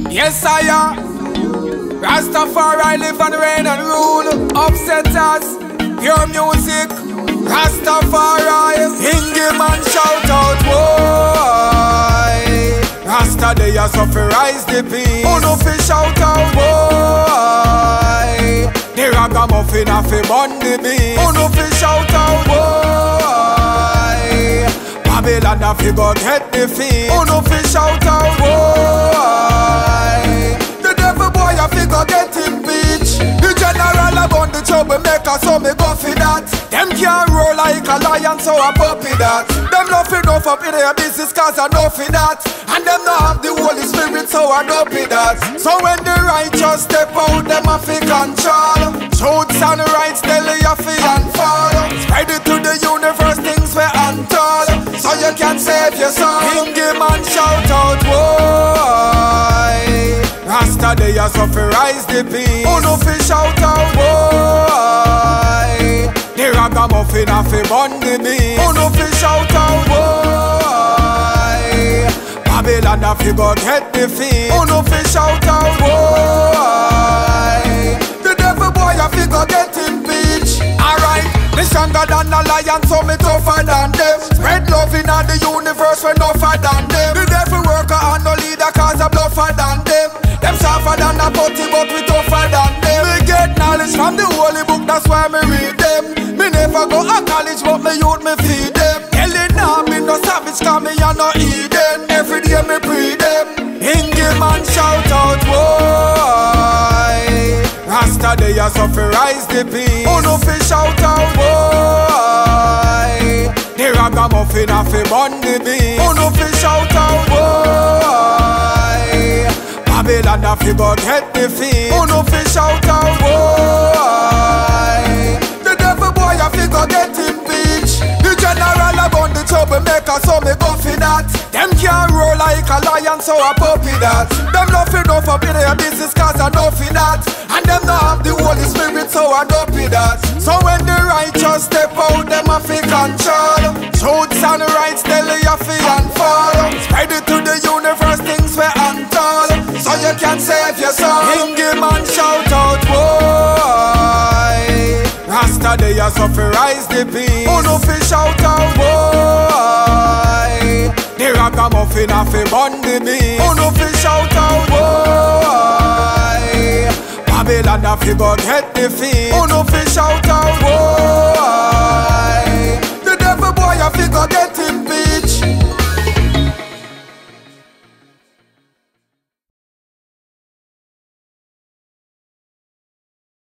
Yes, I am. Rastafari live and reign and rule. Upsetters, pure music. Rastafari, Hingy man shout out, boy. Rasta they are so fi rise the peace. Oh no fi shout out, boy. The ragamuffin a fi burn the beast. Oh no fi shout out, boy. Babylon a fi go get the feet. Oh no fi shout out, boy. The devil boy a fi go get impeached. The general about the troublemaker, so me go fi that. Them can't roll like a lion, so I puppy that. Them not fi enough up in their business, cause I know fi that. And them not have the Holy Spirit, so I don't be that. So when the righteous step out, them a fi control. Truths and rights, tell you fi and fall. Spread it to the universe, things were untold. So you can save your soul. Hingy man shout out, boy. Rasta they are so fi rise the peace. Oh no fi shout out, boy. The ragamuffin a fi burn the beast. Oh no fi shout out, boy. Babylon a fi go get the feet. Oh no fi shout out, boy. The devil boy a fi go get impeached. Alright, me stronger than a lion, so me tougher than them. Spread love in all the universe, we tougher than them. The devil worker and no leader, cause I bluffer than them. Them softer than a putty, but we tougher than them. We get knowledge from the holy book, that's why me read them. Me never go to college, but me youth me feed them. Tell it now, me no savage, cause me a no Eden. Every day me pray them. Hingy man shout out, boy. Rasta they are so fi rise the peace. Oh no fi shout out, boy. The ragamuffin a fi burn the beast. Oh no fi shout out, boy. Babylon a fi go get the feet. Oh no fi shout out, boy. The devil boy a fi go get impeached. The general about the troublemaker, so me go fi that. Them can't roll like a lion, so I puppy that. Them not fi enough up in their business, cause I know fi that. And them not have the Holy Spirit, so I don't be that. So when the righteous step out, them a fi control. Truths and rights, tell you fi and fall. Spread it to the universe, things were untold. So you can save your soul. Hingy man shout out, boy. Rasta they are so fi rise the peace. Oh no fi shout out, boy. The ragamuffin a fi burn the beast. Oh no fi shout out, boy. Babylon a fi go get the feet. Oh no fi shout out, boy. The devil boy a fi go get